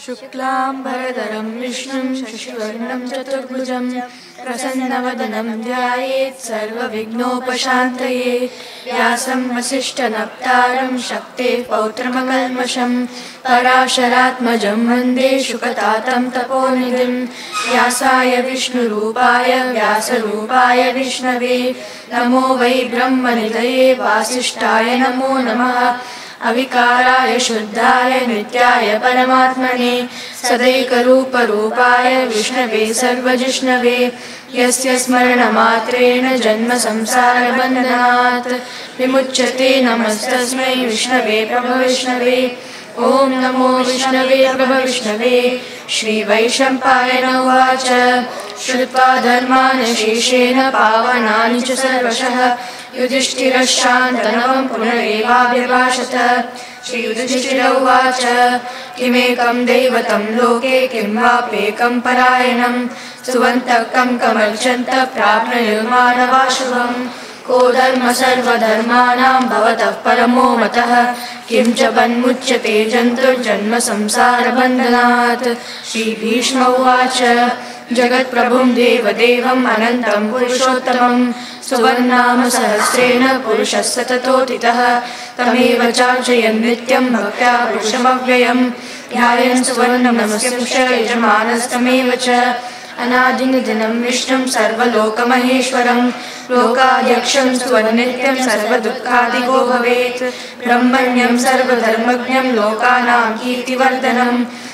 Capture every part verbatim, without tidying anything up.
शुक्लांबरधरं विष्णुं शशिवर्णं चतुर्भुजं प्रसन्नवदनं ध्यायेत् सर्वविघ्नोपशान्तये। व्यासं वसिष्ठनप्तारं शक्तेः पौत्रमकल्मषं पराशरात्मजं वन्दे शुकतातं तपोनिधिं। व्यासाय विष्णुरूपाय व्यासरूपाय विष्णवे नमो वै ब्रह्मनिधये वासिष्ठाय नमो नमः। अविकाराय शुद्धाय नित्याय परमात्मने सदैकरूपरूपाय विष्णवे सर्वजिष्णवे यस्य स्मरणमात्रेण जन्म संसारबन्धनात् विमुच्यते। नमस्तस्मै विष्णवे प्रभविष्णवे। ओम नमो विष्णवे प्रभविष्णवे। श्रीवैशम्पायन उवाच श्रुत्वा धर्मान् शेषेण पावनानि च सर्वशः युधिष्ठिरश्शान्तनवं पुनरेवाभिभाषत। श्रीयुधिष्ठिर उवाच किमेकं दैवतं लोके किं वाप्येकं परायणं सुवन्तकं कमर्चन्त प्राप्नुर्मानवाशुभम्। को धर्म सर्वधर्माणां भवतः परमो मतः किं च वन्मुच्यते जन्तुर्जन्म संसारबन्धनात्। श्रीभीष्म उवाच जगत्प्रभुं देवदेवम् अनन्तं पुरुषोत्तमं सुवर्णाम सहस्रेण पुरुषः सततोदितः तमेव चार्चयन् नित्यं भक्त्या पुरुषमव्ययं ध्यायन् सुवर्णमस्यंश यजमानस्तमेव च। अनादिनिधनं विष्णुं सर्वलोकमहेश्वरं लोकाध्यक्षं सुवर्नित्यं सर्वदुःखादिको भवेत्। ब्रह्मण्यं सर्वधर्मज्ञं लोकानां कीर्तिवर्धनं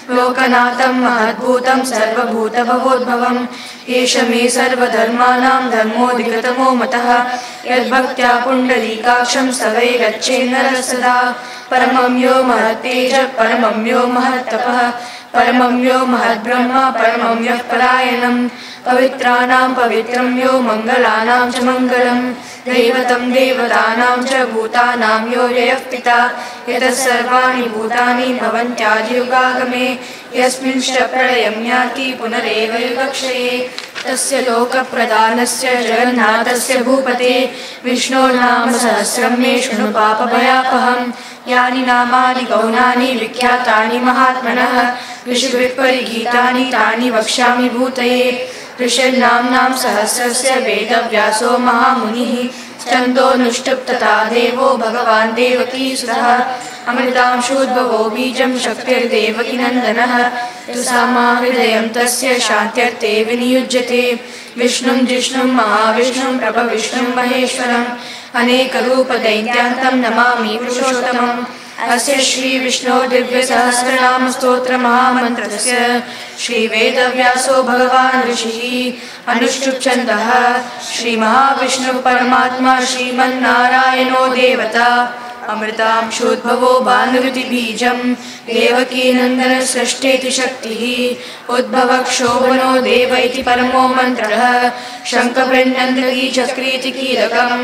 लोकनाथं महद्भूतं सर्वभूतभवोद्भवम्। एष मे सर्वधर्माणां धर्मोऽधिगतमो मतः यद्भक्त्या पुण्डरीकाक्षं सवै गच्छेन्नरः सदा। परमं यो महत्तेजः परमं यो महत्तपः परमं यो महद्ब्रह्म परमं यः परायणं पवित्राणां पवित्रं यो मङ्गलानां च मङ्गलं दैवतं देवतानां च भूतानां यो यः पिता यतः सर्वाणि भूतानि भवन्त्यादियुगागमे यस्मिंश्च प्रलयं याति पुनरेव युगक्षये। तस्य लोकप्रधानस्य जगन्नाथस्य भूपते विष्णोर्नाम सहस्रं मे शृणु पापभयापहम्। यानि नामानि गौणानि विख्यातानि महात्मनः ऋषिभिः परिगीतानि तानि वक्ष्यामि भूतये। ऋषिर्नाम्नां सहस्रस्य वेदव्यासो महामुनिः छन्दोऽनुष्टुप् तथा देवो भगवान् देवकीसुतः। अमृतांशूद्भवो बीजं शक्तिर्देवकीनन्दनः तुसामा हृदयं तस्य शान्त्यर्थे विनियुज्यते। विष्णुं जिष्णुं महाविष्णुं प्रभविष्णुं महेश्वरम् अनेकरूपदैत्यान्तं नमामि पुरुषोत्तमम्। अस्य श्रीविष्णो दिव्यसहस्रनाम स्तोत्रमहामन्त्रस्य श्रीवेदव्यासो भगवान् ऋषिः अनुष्टुप्-छन्दः। श्रीमहाविष्णुः परमात्मा श्रीमन्नारायणो देवता अमृतांशोद्भवो भानुरिति बीजं देवकीनन्दनसृष्टेति शक्तिः उद्भवक्षोभनो देव इति परमो मन्त्रः। शङ्खभृन्नन्दकीचक्रीति कीलकं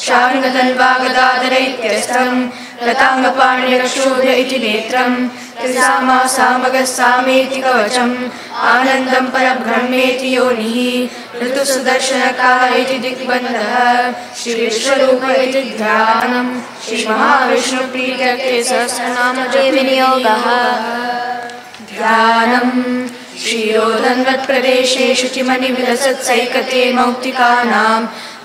शार्ङ्गतन्वागदाधरैत्यस्त्रं लताङ्गपाणिरक्षोभ्य इति नेत्रं त्रिसामा सामगस्सामेति कवचम् आनन्दं परब्रह्मेति योनिः ऋतुसुदर्शनकाल इति दिग्बन्धः श्रीविश्वरूप इति ध्यानं श्रीमहाविष्णुप्रीत्यर्थे सहस्रनाम विनियोगः। ध्यानं श्रीरोधन्वत्प्रदेशे शुचिमणिविलसत्सैकते मौक्तिकानां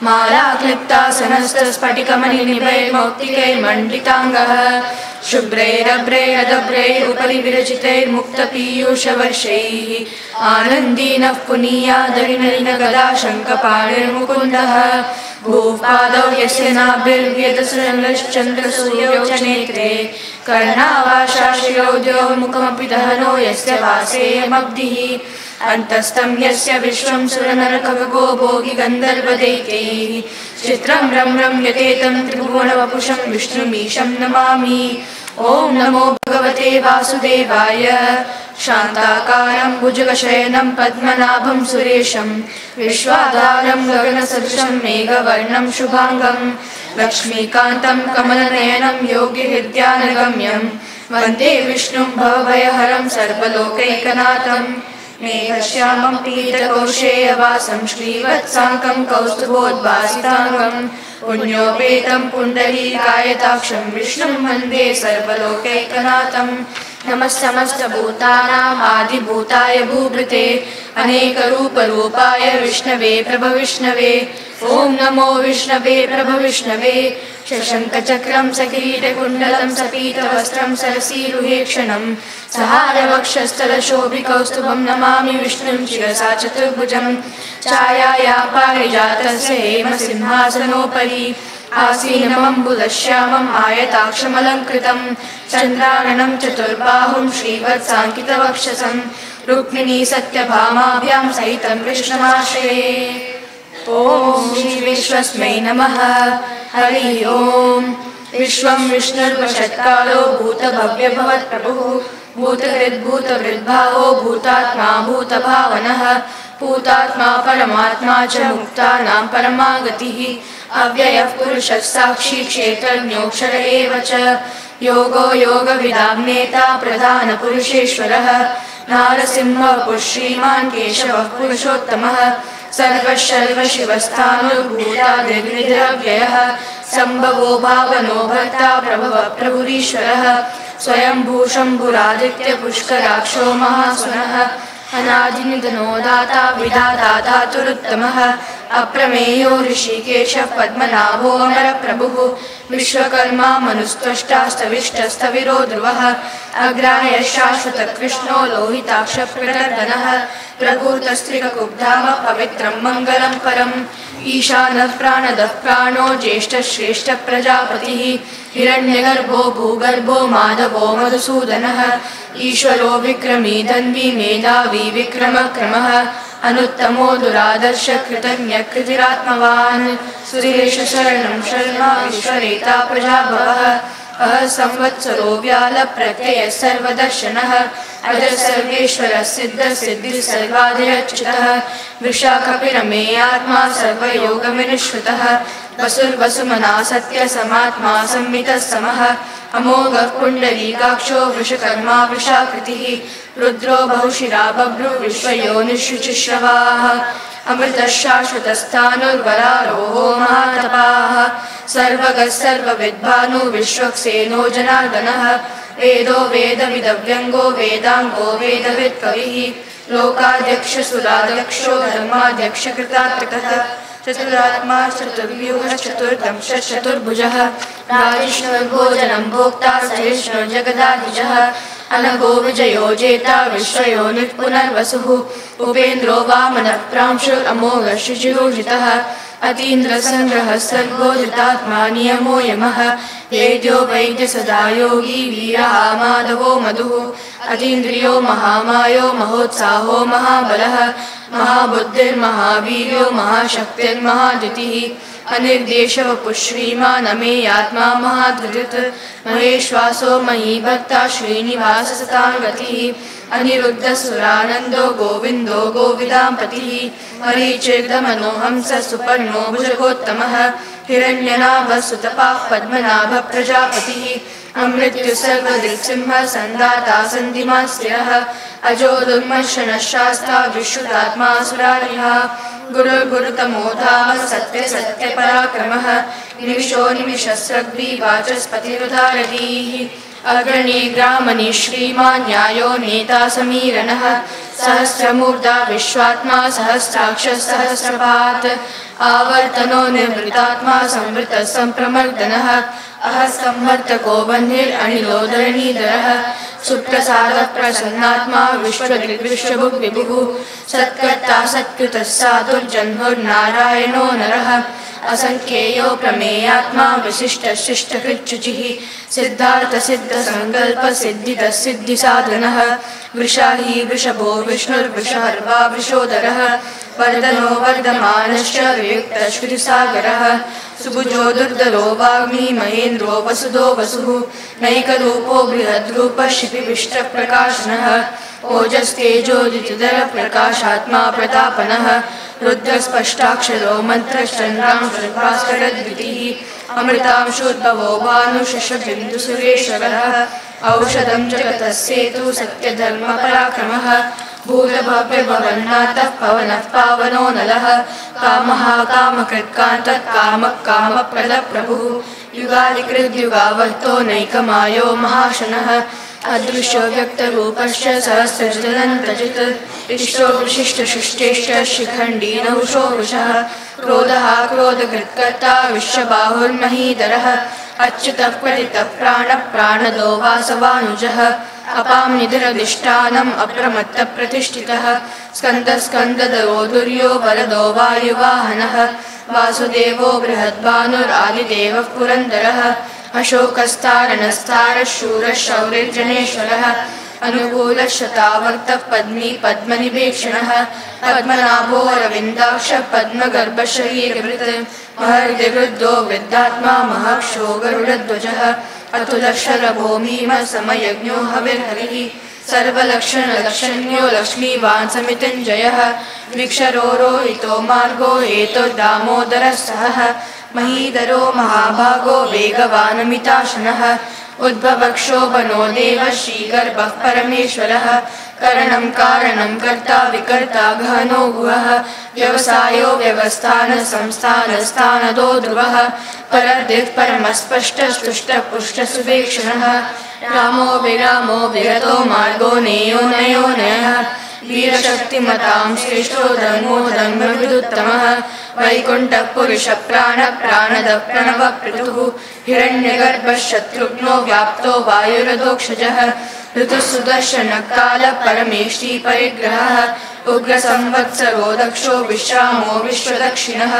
मालाक्लिप्तासनस्तस्फटिकमणिनिभैर्मौक्तिकैर्मण्डिताङ्गः शुभ्रैरभ्रैरदभ्रैरुपरि विरचितैर्मुक्तपीयूषवर्षैः आनन्दीनः पुनीयादरिनलिनगदा शङ्खपाणिर्मुकुन्दः। भूः पादौ यस्य नाभिर्व्यदसृङ्गश्चन्द्रसूर्यौ च नेत्रे कर्णावाशाशिरौ द्यौः मुखमपि दहनो यस्य वासेयमब्धिः अन्तस्तं यस्य विश्वं सुरनरखगो भोगि गन्धर्वदैत्यैः चित्रं रम्रं यतेतं त्रिभुवनवपुषं विष्णुमीशं नमामि। ओम नमो भगवते वासुदेवाय। शान्ताकारं भुजगशयनं पद्मनाभं सुरेशं विश्वाधारं गगनसदृशं मेघवर्णं शुभांगं लक्ष्मीकान्तं कमलनयनं योगिहृद्यानगम्यं वन्दे विष्णुं भवभयहरं सर्वलोकैकनाथं। मेघश्यामं पीतकौशेयवासं श्रीवत्साङ्कं कौस्तुभोद्भासिताङ्गं पुण्योपेतं पुण्डरीकायताक्षं विष्णुं वन्दे सर्वलोकैकनाथं। नमः समस्तभूतानाम् आदिभूताय भूभृते अनेकरूपरूपाय विष्णवे प्रभविष्णवे। ॐ नमो विष्णवे प्रभविष्णवे। शशङ्खचक्रं सकिरीटकुण्डलं सपीतवस्त्रं सरसीरुहेक्षणं सहारवक्षस्थलशोभिकौस्तुभं नमामि विष्णुं शिरसा चतुर्भुजं। छायाया पारिजातस्य हेमसिंहासनोपरि आसीनमम्बुदश्यामम् आयताक्षमलङ्कृतं चन्द्राननं चतुर्बाहुं श्रीवत्साङ्कितवक्षसं रुक्मिणी सत्यभामाभ्यां सहितं कृष्णमाश्रये। ॐ श्री विश्वस्मै नमः। हरि ओम्। विश्वं विष्णुर्वषत्कालो भूतभव्यभवत्प्रभुः भूतहृद्भूतवृद्भावो भूतात्मा भूतभावनः भूतात्मा परमात्मा च मुक्तानां परमागतिः अव्ययः पुरुषः साक्षी क्षेत्रज्ञोऽक्षर एव च योगो योगविदां नेता प्रधानपुरुषेश्वरः नारसिंहः श्रीमान् केशवः पुरुषोत्तमः सर्वशर्वशिवस्थानुर्भूतादिर्निधिरव्ययः सम्भवो भावनो भर्ता प्रभवः प्रभुरीश्वरः स्वयंभू शम्भुरादित्यपुष्कराक्षो महासुनः अनादिनिधनो दाता विधाता धातुरुत्तमः अप्रमेयो ऋषिकेशः पद्मनाभो अमरप्रभुः विश्वकर्मा मनुस्त्वष्टास्तविष्टस्तविरो ध्रुवः अग्राह्यः शाश्वतकृष्णो लोहिताक्षप्रदर्दनः प्रभूतस्त्रिककुब्धामः पवित्रं मङ्गलं परम् ईशानः प्राणदः प्राणो ज्येष्ठश्रेष्ठः प्रजापतिः हिरण्यगर्भो भूगर्भो माधवो मधुसूदनः ईश्वरो विक्रमी धन्वी मेधावी विक्रमक्रमः अनुत्तमो दुरादर्श कृतज्ञ कृतिरात्मवान् सुरेश शरणं शर्मा विश्वरेता प्रजाभवः अह संवत्सरो व्याल प्रत्यय सर्वदर्शनः अज सर्वेश्वर सिद्ध सिद्धि सर्वाधिरच्युतः वृषाकपिरमे आत्मा सर्वयोगविनिश्रुतः वसुर्वसुमना सत्य समात्मा संमितः समः अमोघः पुण्डरीकाक्षो वृषकर्मा वृषाकृतिः रुद्रो बहुशिरा बभ्रु विश्वयोनिशुचिश्रवाः अमृतः शाश्वतस्थानुर्वरारोहो महातपाः सर्वगः सर्वविद्भानु विश्वक्सेनो जनार्दनः वेदो वेदविदव्यङ्गो वेदाङ्गो वेदवित्कविः लोकाध्यक्ष सुराध्यक्षो धर्माध्यक्षकृतात्रिकः चतुरात्मा चतुर्व्यूहः चतुर्दंशः चतुर्भुजः राजिष्णुर्भोजनं भोक्ता सहिष्णुर्जगदाधिजः अनघो विजयो जेता विश्वयोनिः पुनर्वसुः उपेन्द्रो वामनः प्रांशुरमोघः शुचिरोहितः अतीन्द्रसङ्ग्रहः सर्गोदितात्मा नियमो यमः वेद्यो वैद्य सदा योगी वीरः माधवो मधुः अतीन्द्रियो महामायो महोत्साहो महाबलः महाबुद्धिर्महावीर्यो महाशक्तिर्महादितिः अनिर्देशवपुः श्रीमान् अमेयात्मा महाधृत् महेश्वासो मयि भक्ता श्रीनिवास सतां गतिः अनिरुद्धसुरानन्दो गोविन्दो गोविदाम्पतिः मरीचिर्दमनो हंस सुपर्णो भुजगोत्तमः हिरण्यनाभः सुतपाः पद्मनाभः प्रजापतिः अमृत्यु सर्वदिक्सिंहः सन्दाता सन्धिमान् स्थिरः अजो दुर्मर्शनः शास्ता विश्रुतात्मा सुरारिः गुरुर्गुरुतमो धामः सत्य सत्य पराक्रमः निमिषो निमिषस्रग्वी वाचस्पतिरुदारधीः अग्रणी ग्रामणि श्रीमान् न्यायो नेता समीरणः सहस्रमूर्धा विश्वात्मा सहस्राक्षः सहस्रपात् आवर्तनो निर्वृतात्मा संवृतः सम्प्रमर्दनः अह संवर्तको बन्धिरनिलोधरणीधरः सुप्रसादः प्रसन्नात्मा विश्वदृग्विश्वभुग् विभुः सत्कर्ता सत्कृतः साधुर्जन्मुर्नारायणो नरः असंख्येयो प्रमेयात्मा विशिष्टः शिष्टकृच्छुचिः सिद्धार्थ सिद्ध संकल्प सिद्धितः सिद्धिसाधनः वृषाही वृषभो विष्णुर्वृषहर्वा वृषोदरः वर्धनो वर्धमानश्च वियुक्तः श्रुतिसागरः सुभुजो दुर्धरो वाग्मी महेन्द्रो वसुदो वसुः नैकरूपो बृहद्रूपः शिपिविष्टप्रकाशनः ओजस्तेजोदितधर प्रकाशात्मा प्रतापनः रुद्रस्पष्टाक्षरो मन्त्रश्चन्द्रां भास्करद्वितिः अमृतांशोद्भवो भानुशशबिन्दुसुरेश्वरः औषधं जगतस्येतु सत्यधर्मपराक्रमः भूतभव्यभवन्नाथः पवनः पावनो नलः कामः कामकृत्कान्तः कामः कामप्रदः प्रभुः युगादिकृद्युगावर्तो नैकमायो महाशनः अदृश्यो व्यक्तरूपश्च सहस्रजलन्तजित् इष्टो विशिष्टशिष्टेश्च शिखण्डी नहुषो वृषः क्रोधः क्रोधकृत्कर्ता विश्वबाहुर्महीधरः अच्युतः प्रथितः प्राणः प्राणदो वासवानुजः अपां निधिरधिष्ठानम् अप्रमत्तप्रतिष्ठितः स्कन्दः स्कन्दधरो दुर्यो वरदो वायुवाहनः वासुदेवो बृहद्भानुरादिदेवः पुरन्दरः अशोकस्तारणस्तारः शूरः शौरिर्जनेश्वरः अनुकूलशतावर्तः पद्मी पद्मनिवेक्षणः पद्मनाभो अरविन्दाक्षः पद्मगर्भशरीरभृत् महर्दिवृद्धो वृद्धात्मा महक्षो गरुडध्वजः अतुलक्षरभूमिमसमयज्ञो हविर्हरिः सर्वलक्षणलक्षण्यो लक्ष्मीवान् समितिञ्जयः विक्षरोरोहितो मार्गो हेतो दामोदरः सहः महीधरो महाभागो वेगवानमिताशनः उद्भवक्षोभनो देवः श्रीगर्भः परमेश्वरः करणं कारणं कर्ता विकर्ता गहनो गुहः व्यवसायो व्यवस्थानसंस्थानस्थानदो ध्रुवः परदिक् परमस्पष्टस्तुष्टपुष्टसुवेक्षणः रामो विरामो विरतो मार्गो नेयो नयो नयः वीरशक्तिमतां श्रेष्ठो धर्मो धर्मविदुत्तमः वैकुण्ठः पुरुषः प्राणः प्राणदः प्रणवः पृथुः हिरण्यगर्भः शत्रुघ्नो व्याप्तो वायुरधोक्षजः ऋतुः सुदर्शनः कालः परमेष्टि परिग्रहः उग्रसंवत्सरो दक्षो विश्रामो विश्वदक्षिणः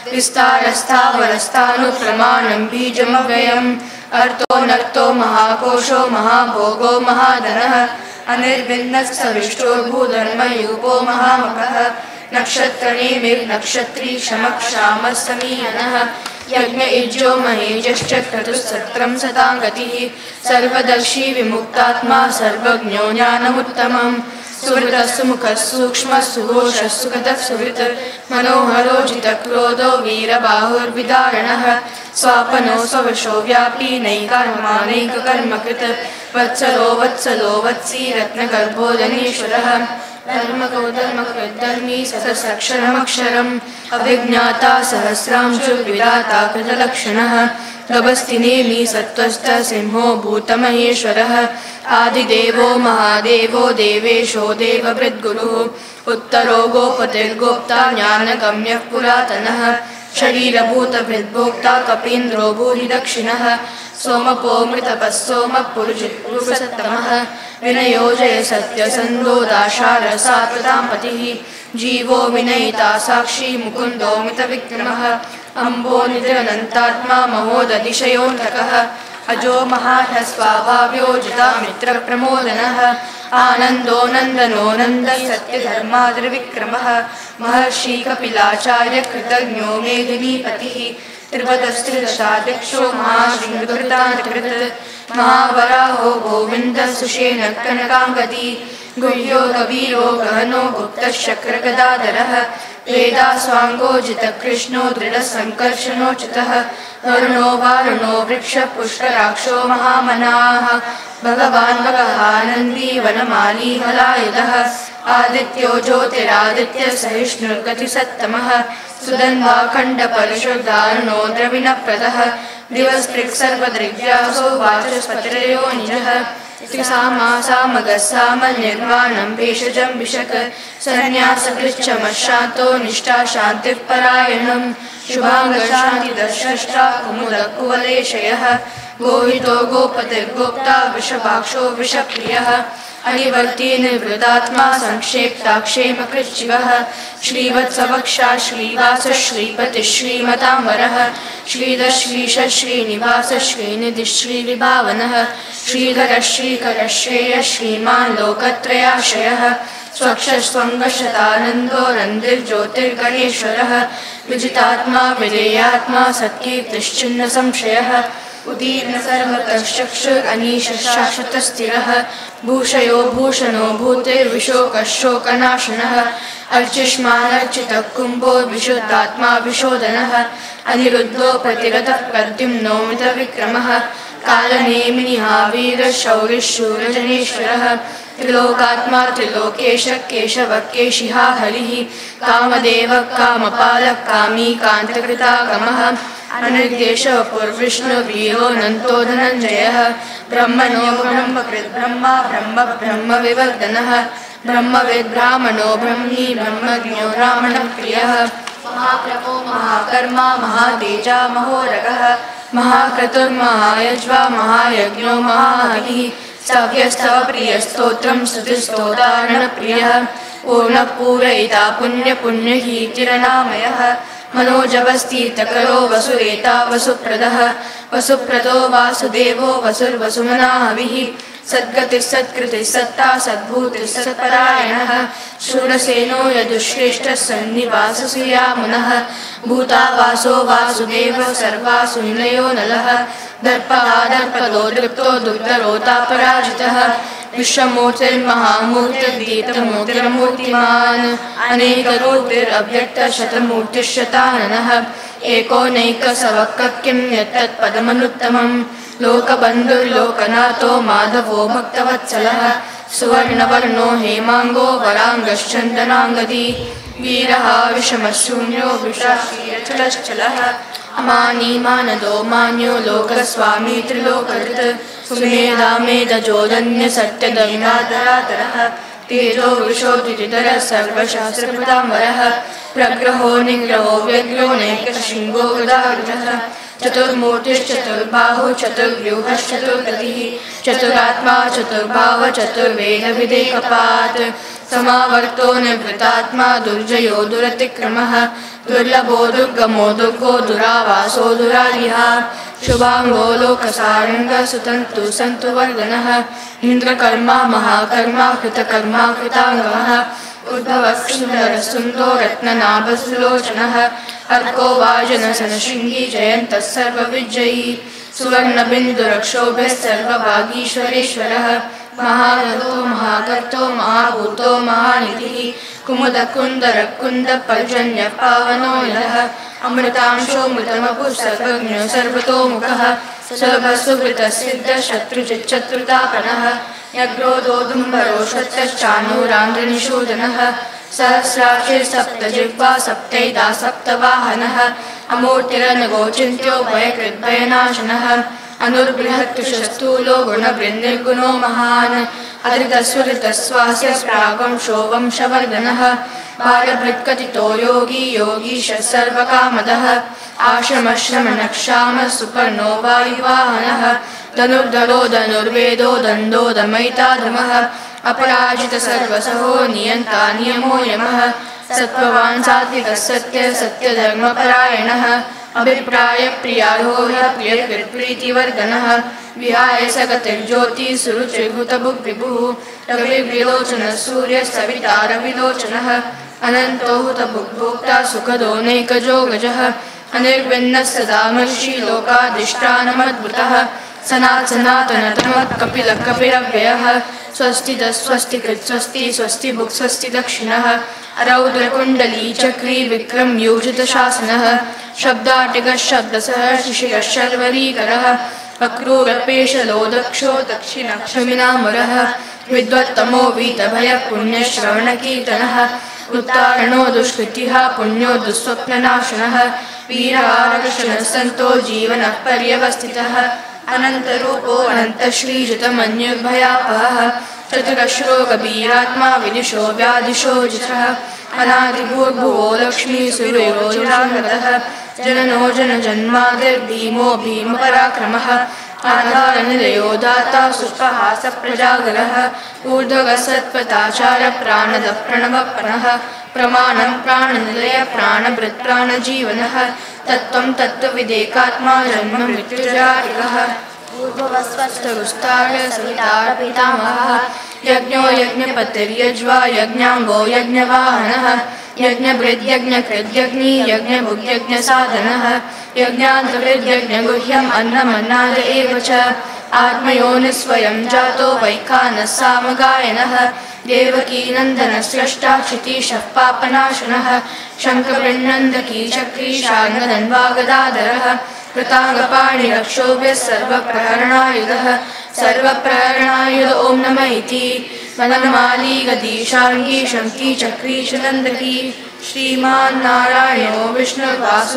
विस्तारस्थावरस्थानुप्रमाणं बीजमव्ययम् अर्थो नर्तो महाकोशो महाभोगो महाधनः अनिर्विन्नः सविष्टो भूधर्मयूपो महामखः नक्षत्रनेमिर्नक्षत्री शमक्षामः समीयनः यज्ञ इज्यो महेजश्च क्रतुस्सत्रं सतां गतिः सर्वदर्शी विमुक्तात्मा सर्वज्ञो ज्ञानमुत्तमम् सुहृदः सुमुखः सूक्ष्मः सुघोषः सुगतः सुहृत् मनोहरो जितक्रोधो वीरबाहुर्विदारणः स्वापनो स्ववशो व्यापी नैकार्मानैककर्मकृत् वत्सलो वत्सलो वत्सी रत्नगर्भो धनेश्वरः धर्मको धर्मकृद्धर्मी सतसक्षरमक्षरम् अभिज्ञाता सहस्रांशुर्विधाता कृतलक्षणः गभस्तिनेमि सत्त्वस्थः सिंहो भूतमहेश्वरः आदिदेवो महादेवो देवेशो देवभृद्गुरुः उत्तरो गोपतिर्गोप्ता ज्ञानगम्यः पुरातनः शरीरभूतभृद्भोक्ता कपीन्द्रो भूरिदक्षिणः सोमपो मृतपः सोमः पुरुषसत्तमः विनयोजय सत्यसन्धो दाशारसा प्रतापतिः जीवो विनयिता साक्षी मुकुन्दो मितविक्रमः अम्बो निधिरनन्तात्मा महोदधिशयोऽन्तकः अजो महाढस्वाभाव्यो जिता मित्रप्रमोदनः आनन्दो नन्दनो नन्दः सत्यधर्माद्रिविक्रमः महर्षि कपिलाचार्य कृतज्ञो मेदिनीपतिः त्रिपदस्त्रिदशादिक्षो महाशृङ्गकृतान्कृत् महावराहो गोविन्दः सुषेणः कनकाङ्गदी गुह्यो गवीरो गहनो गुप्तः शक्रगदाधरः वेदास्वाङ्गो जितकृष्णो दृढसङ्कर्षणोचितः वरुणो वारुणो वृक्षपुष्कराक्षो महामनाः भगवान् भगवानन्दी वनमाली हलायुधः आदित्यो ज्योतिरादित्य सहिष्णुर्गतिसत्तमः सुदन्वाखण्डपरशुर्दारुणो द्रविणप्रदः दिवस्पृक्सर्वदृग्व्यासो वाचस्पतिरयो निजः सामगस्सामनिर्वाणं भेषजं विशक संन्यासकृच्छमशान्तो निष्ठा शान्तिः परायणं शुभाङ्गशान्तिदर्शष्ट्रा कुमुदकुवलेशयः गोहितो गोपतिर्गोप्ता वृषभाक्षो वृषप्रियः अनिवर्ती निर्वृतात्मा संक्षेप्ताक्षेमकृच्छिवः श्रीवत्सवक्षा श्रीवास श्रीपतिः श्रीमताम्बरः श्रीधर श्रीश श्रीनिवास श्रीनिधि श्रीविभावनः श्रीधर श्रीकर श्रेय श्रीमान् लोकत्रयाश्रयः स्वक्षस्वङ्गशतानन्दो रन्दिर्ज्योतिर्गणेश्वरः विजितात्मा विधेयात्मा सत्कीर्तिश्चिन्न संशयः उदीर्न सर्वतश्चक्षुरनीशः शाश्वतस्थिरः भूषयो भूषणो भूतिर्विशोकशोकनाशनः अर्चिष्मानर्चितः कुम्भो विशुद्धात्मा विशोधनः अनिरुद्धो प्रतिरतः प्रद्युम्नो मितविक्रमः कालनेमिनिहावीरशौरिशूरजनेश्वरः त्रिलोकात्मा त्रिलोकेशः केशवः केशिहा हरिः कामदेवः कामपालः कामी कान्तकृतागमः अनिर्देशः पुर्विष्णुवीरो नन्तो धनञ्जयः ब्रह्मणो ब्रह्मकृत् ब्रह्मा ब्रह्म ब्रह्म विवर्धनः ब्रह्मविद् ब्राह्मणो ब्रह्मी ब्रह्मज्ञो ब्राह्मणप्रियः महाप्रभो महाकर्मा महातेजा महोरगः महाक्रतुर्महायज्वा महायज्ञो महाहविः स्तव्यस्तव प्रियस्तोत्रं स्तुतिस्तोदारणप्रियः पूर्णपूरयिता पुण्यपुण्यहीतिरनामयः मनोजवस्तीर्थकरो वसुरेता वसुप्रदः वसुप्रदो वासुदेवो वसुर्वसुमनाहविः सद्गतिस्सत्कृतिः सत्ता सद्भूतिः सत्परायणः शूरसेनो यदुश्रेष्ठः सन्निवाससुयामुनः भूतावासो वासुदेवः सर्वासु निलयो नलः दर्पः दर्पदो दृप्तो दुर्धरोतापराजितः विश्वमूर्तिर्महामूर्तिर्दीप्तमूर्तिर्मूर्तिमान् अनेकरूपिरव्यक्तशतमूर्तिश्शताननः एकोनैकसवक्क किं यत्तत्पदमनुत्तमम् लोकबन्धुर्लोकनाथो माधवो भक्तवत्सलः सुवर्णवर्णो हेमाङ्गो वराङ्गश्चन्दनाङ्गदी वीरः विषमशून्यो वृषाक्षीरचलश्चलः अमानी मानदो मान्यो लोकस्वामी त्रिलोककृत् सुमेधा मेधजोदन्य सत्यदविनादरादरः तेजो वृषोदितिधरः सर्वशास्त्रकृताम्बरः प्रग्रहो निग्रहो व्यग्रो नैकशृङ्गो गदाग्रजः चतुर्मूर्तिश्चतुर्बाहु चतुर्व्यूहश्चतुर्गतिः चतुरात्मा चतुर्भाव चतुर्वेदविदेकपात् समावर्तो निवृतात्मा दुर्जयो दुरतिक्रमः दुर्लभो दुर्गमो दुर्गो दुरावासो दुरारिः शुभांगो लोकसारंग सुतंतु संतु वर्धनः इंद्रकर्मा महाकर्मा कृतकर्मा कृतांगः उद्धवः सुंदर सुंदो रत्ननाभसुलोचनः अर्को वाजनसनशृंगी जयन्तः सर्वविजयी सुवर्णबिन्दुरक्षोभ्यः सर्वभागीश्वरेश्वरः महारथो महाकर्तो महाभूतो महानिधिः कुमुदकुन्दरकुन्दपर्जन्यः पावनो यः अमृतांशोऽमृतमपुः सर्वज्ञो सर्वतोमुखः सुलभसुकृतसिद्धशत्रुचिच्चत्रुतापनः यज्ञोदोदुम्बरो शतश्चाणूरान्ध्रनिषूदनः सहस्राशीर्सप्तजिह्वा सप्तैदा सप्तवाहनः अमूर्तिरनगोचिन्त्यो भयकृद्भयनाशनः अनुर्बृहत्तुषस्थूलो गुणवृन्निर्गुणो महान् अधृतस्वरितस्वास्य प्रागंशो वंशवर्धनः बालभृत्कथितो योगी योगीशः सर्वकामदः आश्रमश्रमणक्षामः सुपर्णो वायुवाहनः धनुर्धरो धनुर्वेदो दण्डो दमयिताधमः अपराजित सर्वसहो नियन्ता नियमो यमः सत्त्ववान् सात्विकः सत्य सत्यधर्मपरायणः अभिप्राय प्रियारो प्रियकृत्प्रीतिवर्धनः विहाय सगतिर्ज्योति सुरुचिर्भूतभुग्विभुः रविर्विलोचनः सूर्यः सविता रविलोचनः अनन्तो हुतभुग्भोक्ता सुखदो नैकजो गजः अनिर्विन्नः सदा महर्षि लोकाधिष्ठानमद्भुतः सनात् सनातनतमः कपिलः कपिरव्ययः स्वस्ति स्वस्ति कृत् स्वस्ति स्वस्ति भुक् स्वस्ति दक्षिणः रौद्रकुण्डली चक्री विक्रम योजितशासनः शब्दाटिकः शब्दसः शिशिरः शर्वरीकरः अक्रूरपेशलो दक्षो दक्षिणक्षमिनामरः विद्वत्तमो वीतभयः पुण्यश्रवणकीर्तनः उत्तारणो दुष्कृतिः पुण्यो दुःस्वप्ननाशनः वीरारक्षणः सन्तो जीवनः पर्यवस्थितः अनन्तरूपो अनन्तश्रीजितमन्युर्भयापहः चतुरश्रो कबीरात्मा विदुषो व्याधिशो जितः अनादिभूर्भुवो लक्ष्मीसुरयोजनागतः जननो जनजन्मादिर्भीमो भीमपराक्रमः आधारनिलयो दाता सुप्रहासप्रजागरः ऊर्ध्वगः सत्पथाचारः प्राणदः प्रणवप्रणः प्रमाणं प्राणनिलय प्राणभृत् प्राणजीवनः तत्त्वं तत्त्वविदेकात्मा जन्म मृत्युजारिकः पूर्ववस्वस्थगुस्तार सवितारपितामहः यज्ञो यज्ञपतिर्यज्वा यज्ञाङ्गो यज्ञवाहनः यज्ञभृद्यज्ञकृद्यज्ञी यज्ञभुग्यज्ञसाधनः यज्ञान्तर्यज्ञगुह्यम् अन्नमन्नाद एव च आत्मयोनिस्वयं जातो वैखानः सामगायनः देवकीनन्दनस्रष्टा क्षितीशः पापनाशनः शङ्खवृन्नन्दकी चक्री शार्ङ्गधन्वागदाधरः कृताङ्गपाणिरक्षोभ्यः सर्वप्रहरणायुधः सर्वप्रहरणायुध ॐ नमः इति वनमाली गदीशार्ङ्गी शङ्की चक्री चनन्दकी श्रीमान् नारायणो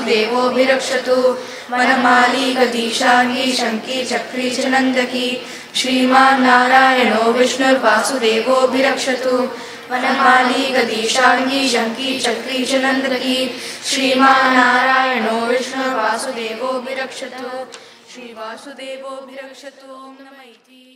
विष्णुर्वासुदेवोऽभिरक्षतु वनमाली गदीशार्ङ्गी शङ्की चक्री चनन्दकी श्रीमान् नारायणो विष्णुर्वासुदेवोऽभिरक्षतु वनमाली गदीशाङ्गी शङ्की चक्री च नन्दकी श्रीमान् नारायणो विष्णुर्वासुदेवोऽभिरक्षतु श्रीवासुदेवोऽभिरक्षतु नमः इति।